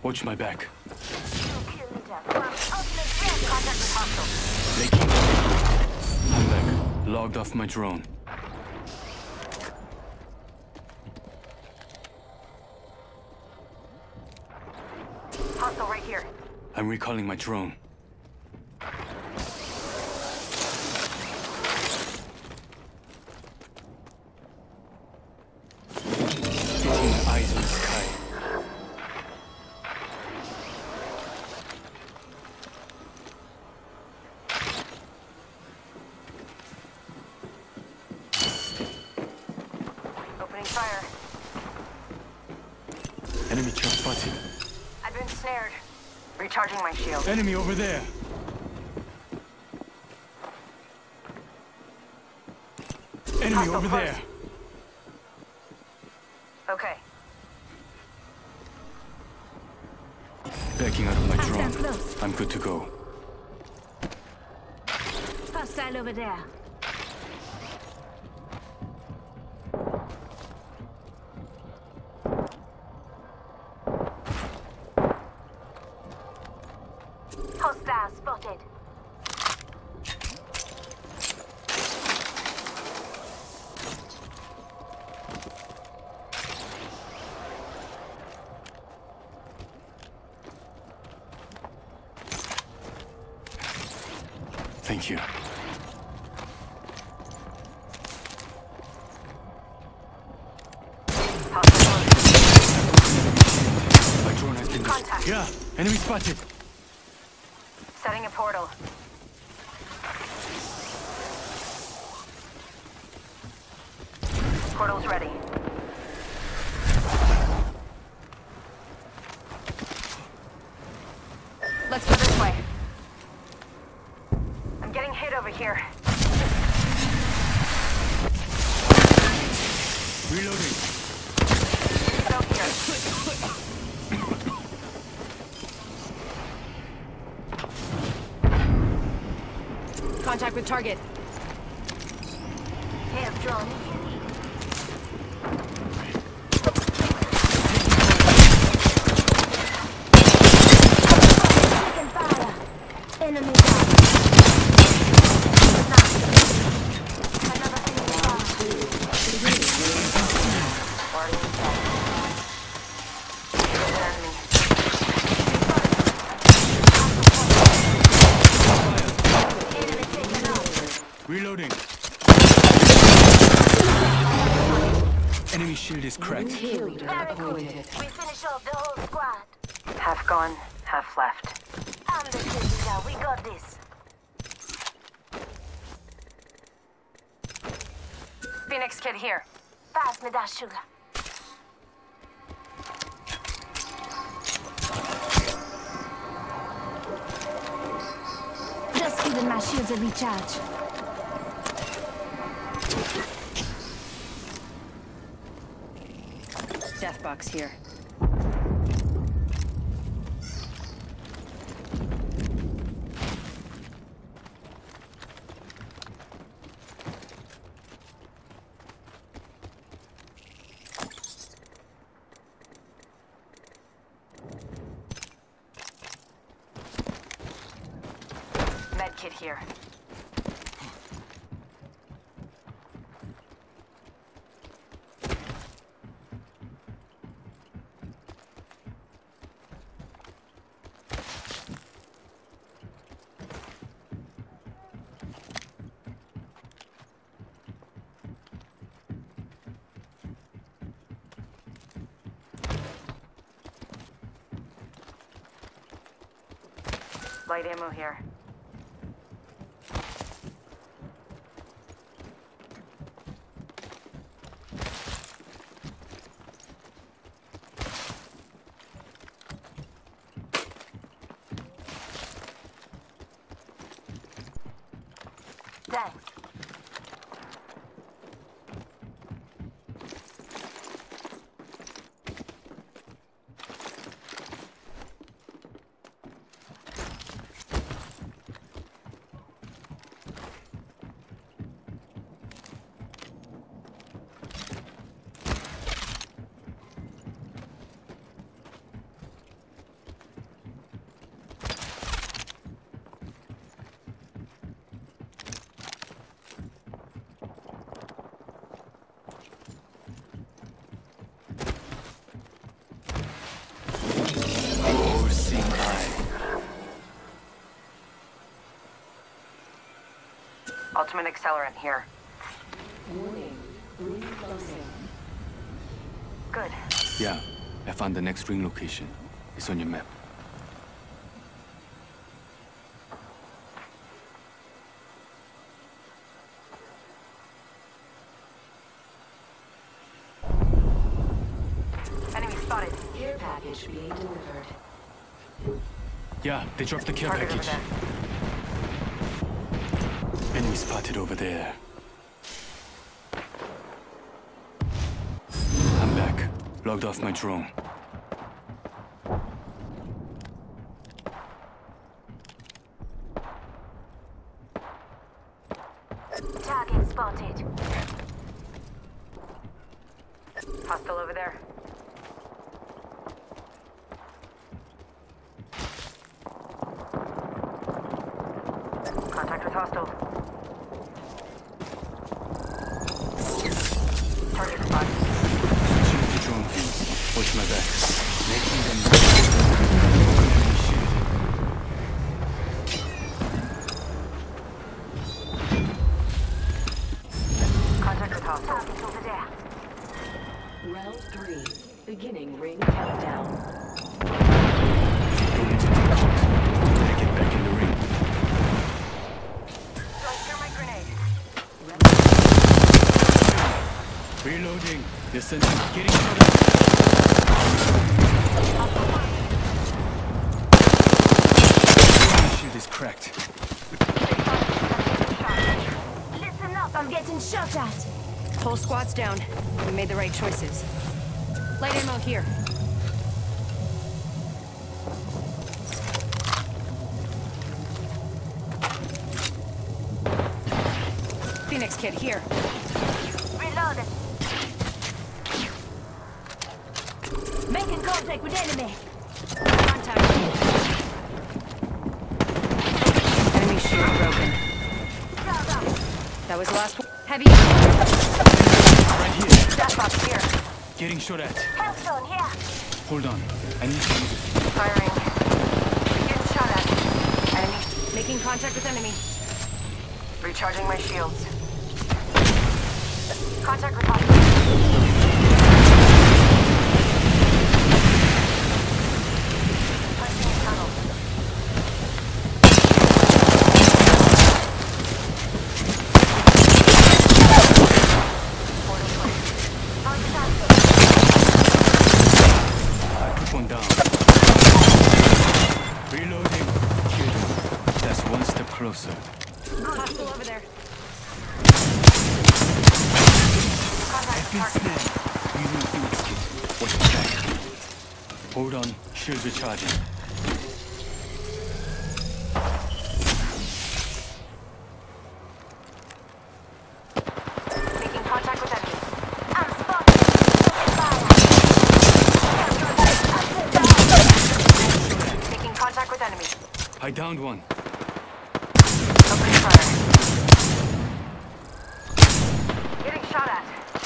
Watch my back. Kill leader. Ultimate threat. Contact with hostile. Making I'm back. Logged off my drone. Hostile right here. I'm recalling my drone. Keeping eyes on the sky. Opening fire. Enemy truck spotted. I've been snared. Recharging my shield. Enemy over there. Enemy Hostile over close. there. Okay. Backing out of my Hostile drone. close. I'm good to go. Hostile over there. Hostile spotted. Thank you. Hostile close. My drone has been Contact. Yeah, enemy spotted. Setting a portal. Portal's ready. Let's go this way. I'm getting hit over here. Reloading. Go here. Contact with target. Have drone. Taking fire. Enemy down. Another enemy already in sight. There's an enemy. Enemy taken out. Reloading. Enemy shield is cracked. Kill leader Very appointed. good. We finish off the whole squad. Half gone, half left. I'm the kill leader. We got this. Phoenix kid here. Pass me that sugar. Just giving my shields a recharge. Death box here. Med kit here. Light ammo here. Thanks. Ultimate accelerant here. Warning. Ring closing. Good. Yeah, I found the next ring location. It's on your map. Enemy spotted. Care package being delivered. Yeah, they dropped the care Target over package. there. Enemy spotted over there. I'm back. Logged off my drone. Target spotted. Hostile over there. Contact with hostile. Target spot. Switching to drone view. Watch my back. Making them enemy shield. Contact with hostile. Target over there. Round 3. Beginning ring countdown. Don't need to touch it. Better get back in the ring. Throwing thermite grenade. Reloading. Descending. Getting shot at. My shield is cracked. Listen up, I'm getting shot at. Whole squad's down. We made the right choices. Light ammo here. Phoenix kit here. Reloaded. Making contact with enemy. Contact. Enemy shield broken. That was the last one. Heavy. Right here. Death box here. Getting shot at. Hellstone here. Hold on. I need to use it. Firing. Getting shot at. Enemy. Making contact with enemy. Recharging my shields. Contact with hostile. Placing a tunnel. Portal placed. Target active. I took one down. Reloading. Killed him. That's one step closer. Hostile over there. Contact with target. Snapped. Using Phoenix kit. Watch the back. Hold on. Shields recharging. Making contact with enemy. I'm spotted. Fire. Making contact with enemy. I downed one. Opening fire. Getting shot at.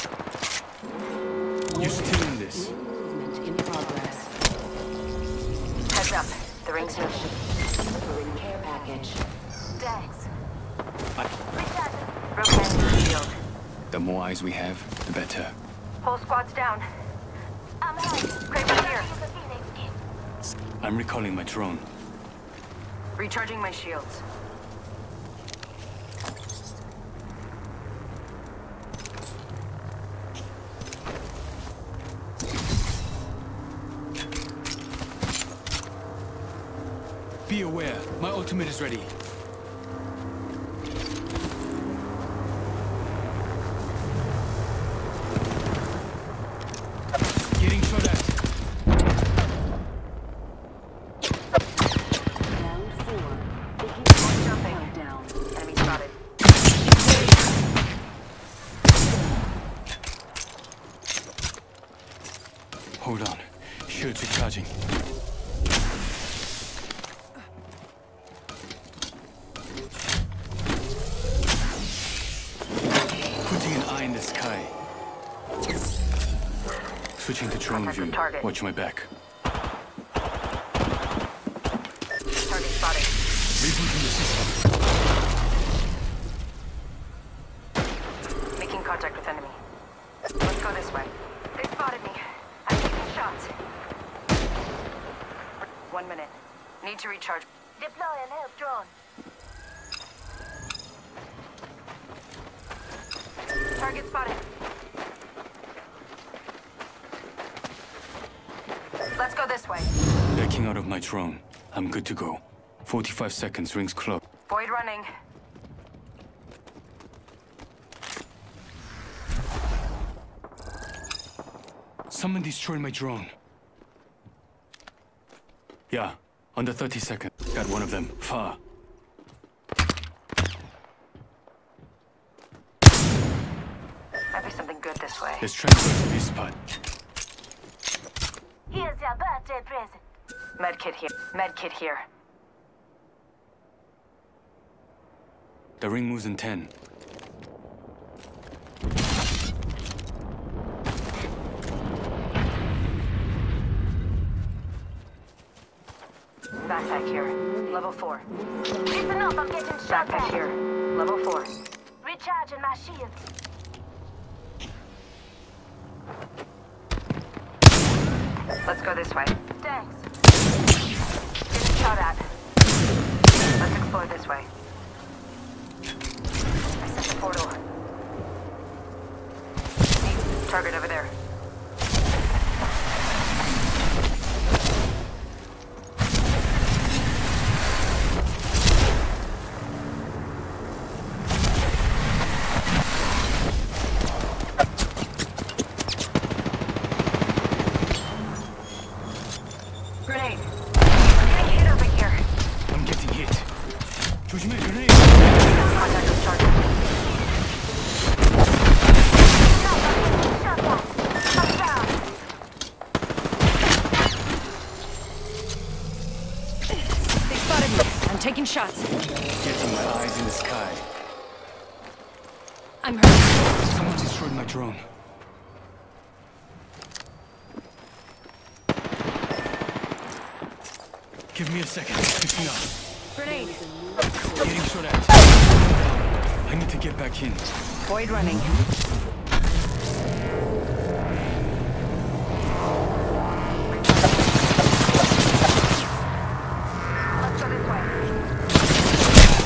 You're still in this. Movement in progress. Heads up. The ring's moving. Delivering care package. Dex. I- Broken enemy shield. The more eyes we have, the better. Whole squad's down. I'm hurt. Kraber here. I'm recalling my drone. Recharging my shields. Be aware. My ultimate is ready. Getting shot at. Round 4. Beginning Jumping. countdown. Enemy spotted. Hold on. Shields recharging. Putting an eye in the sky. Switching to drone Contact with view. target. Watch my back. Target spotted. Rebooting the system. 1 minute. Need to recharge. Deploying help drone. Target spotted. Let's go this way. Backing out of my drone. I'm good to go. 45 seconds, rings close. Void running. Someone destroyed my drone. Yeah, under 30 seconds. Got one of them, far. Might be something good this way. Let's transfer to this spot. Here's your birthday present. Medkit here. Medkit here. The ring moves in 10. Backpack here. Level 4. Listen up, I'm getting shot Backpack at. here. Level 4. Recharging my shield. Let's go this way. Thanks. Getting shot at. Let's explore this way. I sent the portal. Need target over there. Grenade. Getting hit over here. I'm getting hit. 조심해, grenade! Contact with target. Shot at. I'm down. They spotted me. I'm taking shots. Getting my eyes in the sky. I'm hurt. Someone destroyed my drone. Give me a second. Picking up. Grenade. Getting shot at. I need to get back in. Void running. Let's go this way.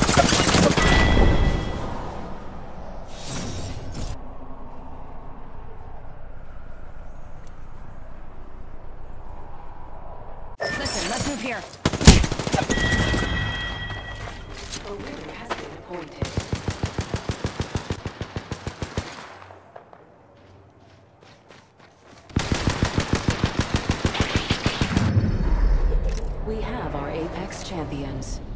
Listen, let's move here. A winner has been appointed. We have our Apex champions.